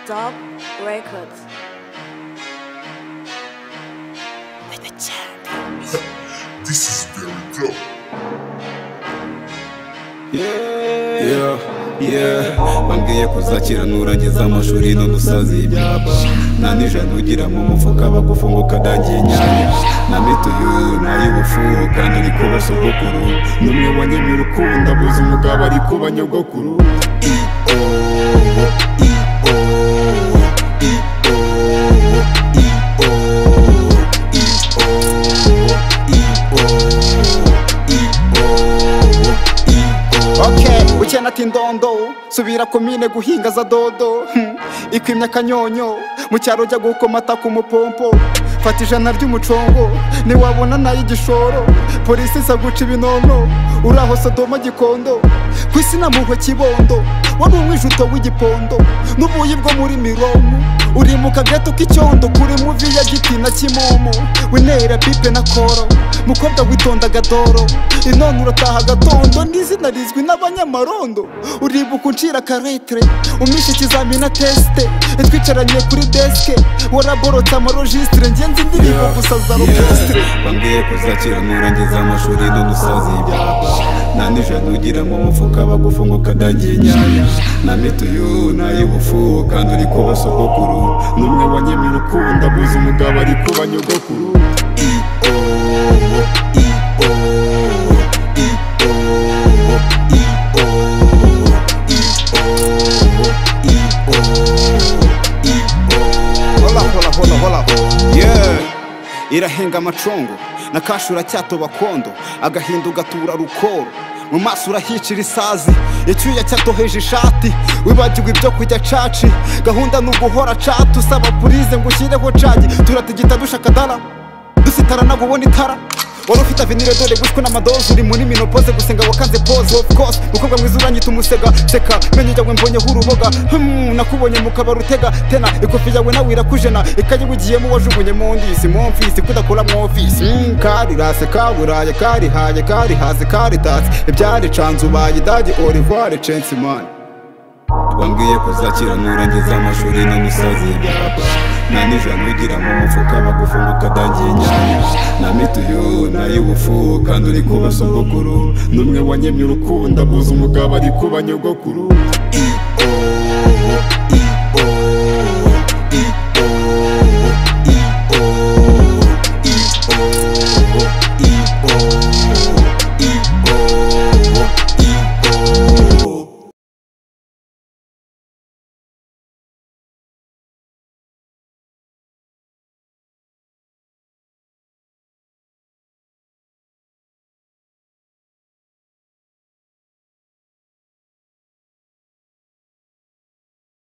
Dub Records. This is very dope. Bambwiye kuzakira nurangiza amashuri none usaza ibyapa nta nijana ugira mu mufuka bagufunguka ukadangiye inyanya na mituyu nay'ubufu kandi uri kuba sogokuru n'umwe wanyemye urukundo abuze umugabo ari kuba nyogokuru. Ukena ati ndondo subira komine guhinga za dodo ikwimya akanyonyo mu cyaro jya gukomata ku mupompo fata ijana ry'umucongo niwabona nayo igishoro polisi isa guca ibinono uraho Sodoma Gikondo ku isi na muhwe Kibondo wari umwijuto w'igipondo n'ubuyi bwo muri Mironko uri mu kageto k'icyondo kuri muvi ya Giti na Kimomo winera pipe na koro mukobwa witondaga doro inone urataha gatondo n'izina rizwi n'abanyamarondo uribuka uncira karetre umisha ikizamini na teste twicaranye kuri deske waraborotse amarojistre ngenzi indirimbo gusa za orchestre. Bambwiye kuzakira nurangiza amashuri none usaza ibyapa nta nijana ugira mu mufuka bagufunga ukadangiye inyanya na mituyu nay'ubufu kandi uri kuba sogokuru n'umwe wanyemye urukundo abuze umugabo ari kuba nyogokuru. Irahenga amacongo na kashura cyatoba kondo agahinda ugatura rukoro mu maso urahicira isazi icyuya cyatoheje ishati wibagirwa ibyo kujya caci gahunda n'uguhora catu usaba purize ngo ushyireho cagi turatigita dushaka dara dusitara nagubona itara wari ufite avenire dore gushwe n'amadozi uri muri minopoze gusenga wakanze pose of course mukobwa mwiza uranyita umusega seka menye ujya mbonyeho uruboga nakubonye mu kabari utega tena ikofi yawe nawe irakujena ikaye wigiyemo wajugunye mu ndisi mu mfisi kudakora mu ofisi kari rase kaburaye kari haye kari hasi kari tatse ibyari canze ubaye idagi Olivoire Chensman. Bambwiye kuzakira nurangiza amashuri none usaza ibyapa nta nijana ugira mu mufuka bagufunga ukadangiye inyanya na mituyu nay'ubufu kandi uri kuba sogokuru n'umwe wanyemye urukundo abuze umugabo ari kuba nyogokuru.